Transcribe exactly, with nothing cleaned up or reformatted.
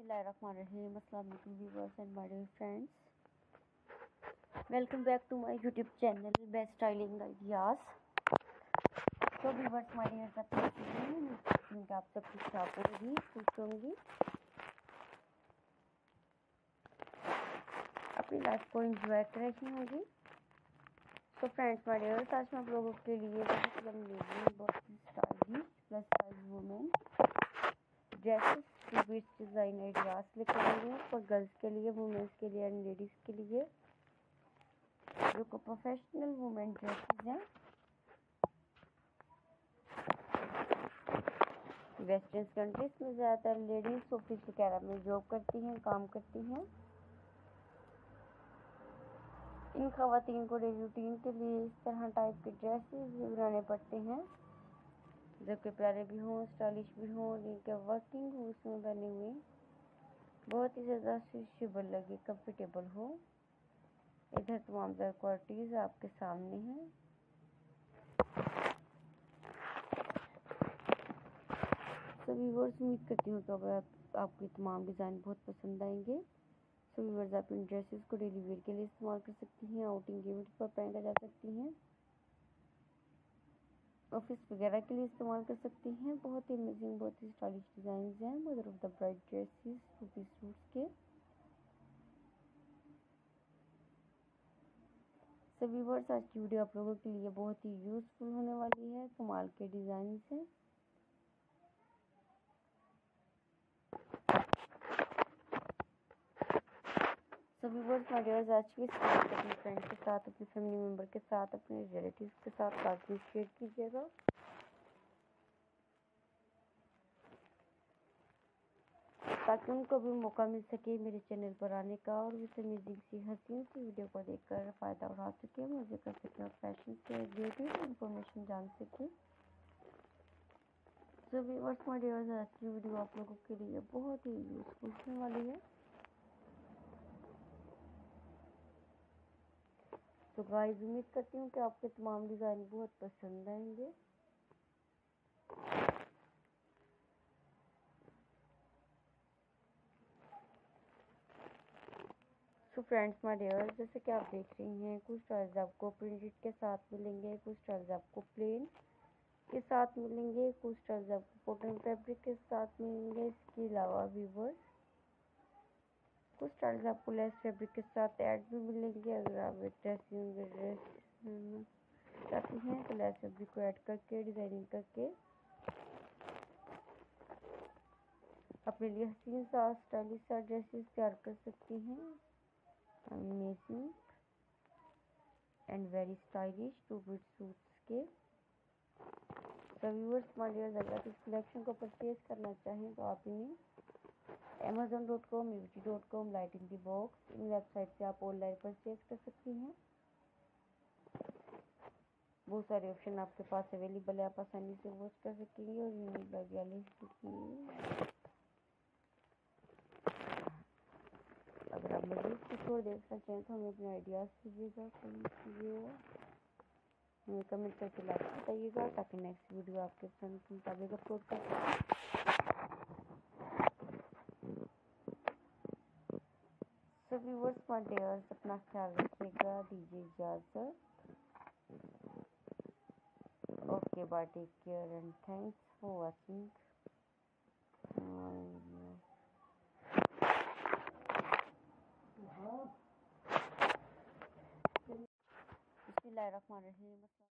बिस्मिल्लाहिर्रहमानिर्रहीम। अस्सलाम वालेकुम viewers and my dear friends, welcome back to my YouTube channel best styling ideas. तो viewers my dear कि आप सब कुछ आप होंगी खुश होंगी, अपनी लाइफ को एंजॉय कर रही होंगी। तो फ्रेंड्स माय डियर्स, आज मैं आप लोगों के लिए बहुत ही अमेजिंग, बहुत ही stylish plus size women dresses with design ideas लेकर आई हूँ फॉर गर्ल्स के लिए, वुमेन्स के लिए एंड लेडीज़ के लिए, जो को प्रोफेशनल वुमेन ड्रेसेस हैं। वेस्टर्न कंट्रीज में ज़्यादातर लेडीज़ ऑफिस वगैरह में जॉब करती हैं, काम करती हैं। इन खवातीन को डेली रूटीन के लिए इस तरह टाइप के ड्रेसेस भी बनाने पड़ते हैं, जो कि प्यारे भी हों, स्टाइलिश भी हों, जिनके वर्किंग हो उसमें बने हुए बहुत ही ज़्यादा सूटेबल लगे, कंफर्टेबल हो। इधर तमाम तरह क्वालिटीज़ आपके सामने हैं। सो व्यूअर्स, उम्मीद करती हूँ तो आप, आपको तमाम डिज़ाइन बहुत पसंद आएंगे। सो व्यूअर्स, आप इन ड्रेसेस को डेली वेयर के लिए इस्तेमाल कर सकती हैं, आउटिंग इवेंट पर पहना जा सकती हैं, ऑफिस वगैरह के लिए इस्तेमाल कर सकती हैं। बहुत ही अमेजिंग, बहुत ही स्टाइलिश डिज़ाइन हैं mother of the bride dresses, two piece suits के। सो व्यूअर्स, आज की वीडियो आप लोगों के लिए बहुत ही यूज़फुल होने वाली है। कमाल के डिज़ाइन हैं। सो व्यूअर्स माय डियर्स, आज की इस वीडियो को अपने फ्रेंड के साथ, अपने फैमिली मेम्बर के साथ, अपने रिलेटिव्स के साथ साथ में शेयर कीजिएगा, ताकि उनको भी मौका मिल सके मेरे चैनल पर आने का और उस अमेजिंग सी हसीन सी वीडियो को देखकर फ़ायदा उठा सके, मुझे कर सके और फैशन से रिलेटेड इंफॉर्मेशन जान सके। सो व्यूअर्स माय डियर्स, आज की वीडियो आप लोगों के लिए बहुत ही यूज़फुल होने वाली है। तो गाइस, उम्मीद करती हूँ कि आपके तमाम डिज़ाइन बहुत पसंद आएंगे। सो फ्रेंड्स माय डियर्स, जैसे कि आप देख रही हैं, कुछ स्टाइल्स आपको प्रिंटेड के साथ मिलेंगे, कुछ स्टाइल्स आपको प्लेन के साथ मिलेंगे, कुछ स्टाइल्स आपको कॉटन फैब्रिक के साथ मिलेंगे। इसके अलावा व्यूअर्स, कुछ स्टाइल्स आपको लेस फैब्रिक के साथ ऐड भी मिलेंगे। अगर आप ड्रेसिंग ड्रेस चाहती हैं तो लेस फैब्रिक को ऐड करके, डिजाइनिंग करके अपने लिए हसीन सा स्टाइलिश सा ड्रेसेस तैयार कर सकती हैं। Amazing and very stylish two bit suits के। तो व्यूअर्स माय डियर्स, अगर इस कलेक्शन को परचेज करना चाहें तो आप इन्हें Amazon dot com, UT dot com, light in the box, इन वेबसाइट से आप ऑनलाइन परचेज कर सकती हैं। बहुत सारे ऑप्शन आपके पास अवेलेबल है, आप आसानी से वॉच कर सकेंगे और यूनिक वगैरह की। अगर आप मजीद कुछ और देखना चाहें तो हमें अपने आइडियाज़ कीजिएगा, कमेंट कीजिएगा, हमें कमेंट करके लाइक बताइएगा, ताकि नेक्स्ट वीडियो आपके पसंद के मुताबिक अपलोड कर सकें। सो व्यूअर्स माय डियर्स, अपना ख्याल रखिएगा, दीजिए इजाज़त। Okay bye, take care and thanks for watching. बिस्मिल्लाहिर्रहमानिर्रहीम।